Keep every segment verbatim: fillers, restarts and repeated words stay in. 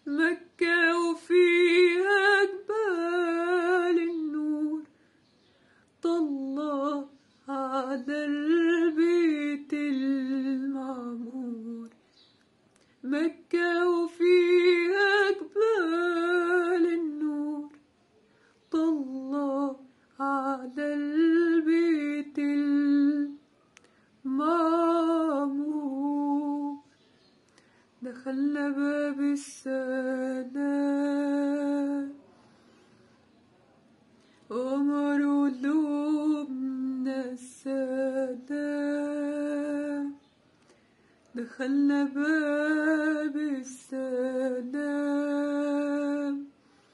مكة وفيها جبال النور طلع على البيت المعمور. مكة وفيها جبال النور طلع على البيت المعمور. دخلنا باب السلام ومروا قلوبنا السلام. دخلنا باب السلام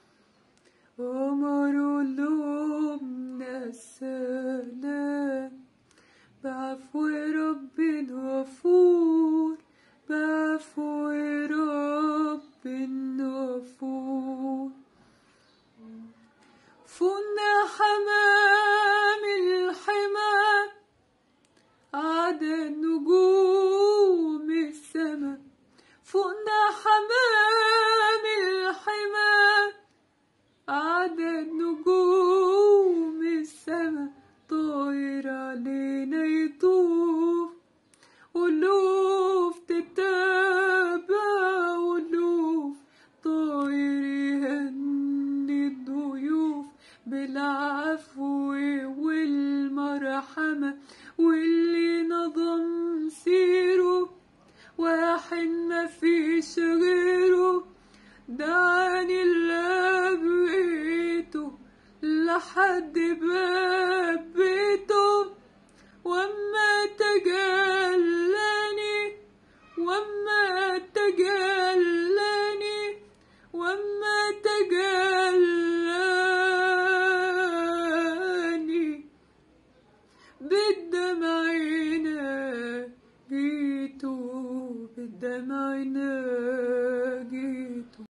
ومروا قلوبنا السلام. بعفو رب غفور بعفو رب غفور. فوقنا حمام الحمى عدد نجوم السما. فوقنا حمام الحمى عدد نجوم السما. طاير علينا يطوف ألوف تتابع ألوف. طاير يهني الضيوف بالعفو والمرحمة. واللي نظم سيره واحد مفيش غيره. دعاني لبيته لحد باب بيته. وما تجلاني وما تجلاني وما تجلاني. بالدمع ناديته بالدمع ناديته.